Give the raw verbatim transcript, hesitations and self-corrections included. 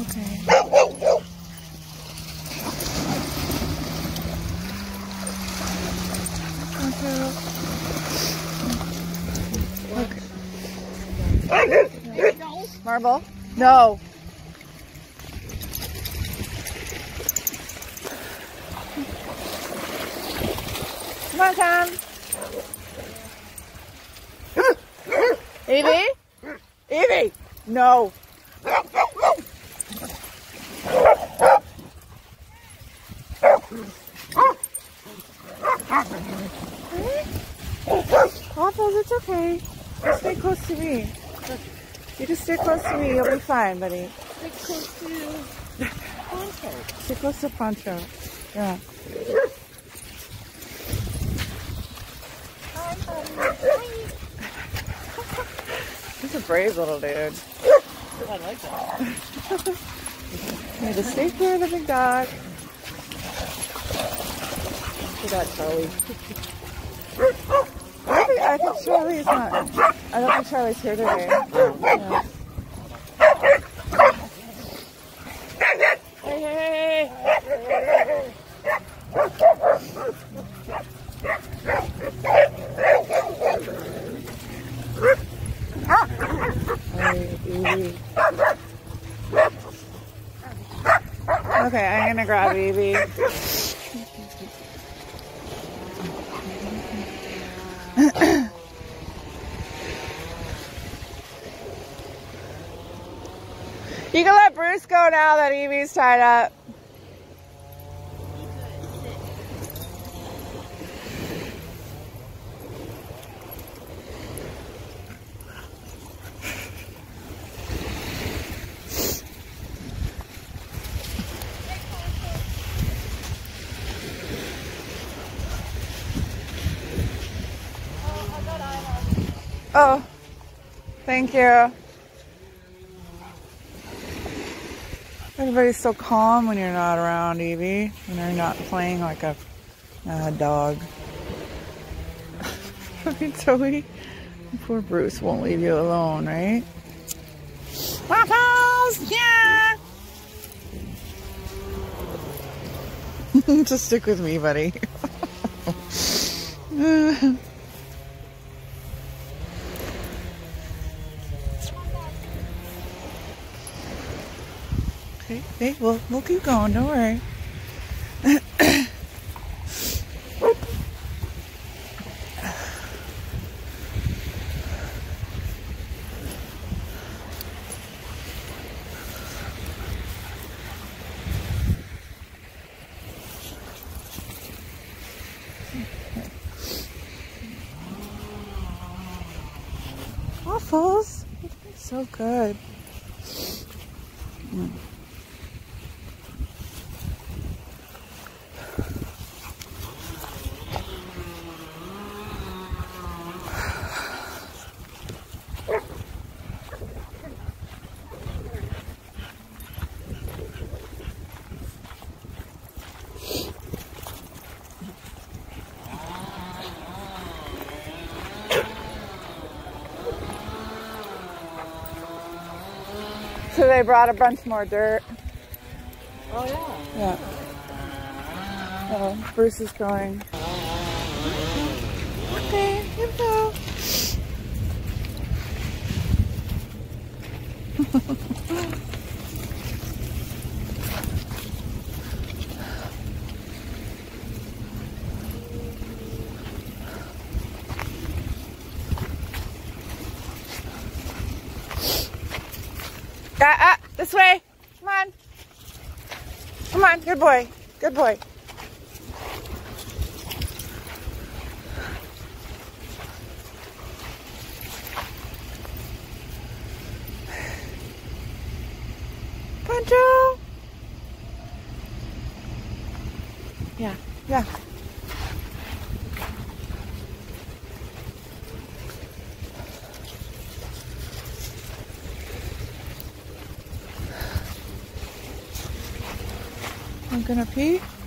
Okay. Marble? No. Come on, Tom. Evie? Evie! No. Waffles, it's okay. Just stay close to me. You just stay close to me, you'll be fine, buddy. Stay close to Poncho. Stay close to Poncho. Yeah. Hi, buddy. He's a brave little dude. I like that. You need to stay clear of the big dog. Look at that, Charlie. I think, I think Charlie's not. I don't think Charlie's here today. Yeah. Hey, hey, hey. Hey, Evie. Okay, I'm gonna grab Evie. You can let Bruce go now that Evie's tied up. Oh, thank you. Everybody's so calm when you're not around, Evie. When you're not playing like a, a dog. I mean, Zoe, poor Bruce won't leave you alone, right? Waffles! Yeah! Just stick with me, buddy. Okay, hey, we'll, we'll keep going, don't worry. Waffles, so good. Mm. So they brought a bunch more dirt. Oh, yeah. Yeah. Oh, Bruce is going. Okay, here we go. Ah, ah, this way. Come on. Come on, good boy. Good boy. Poncho. Yeah, yeah. I'm gonna pee.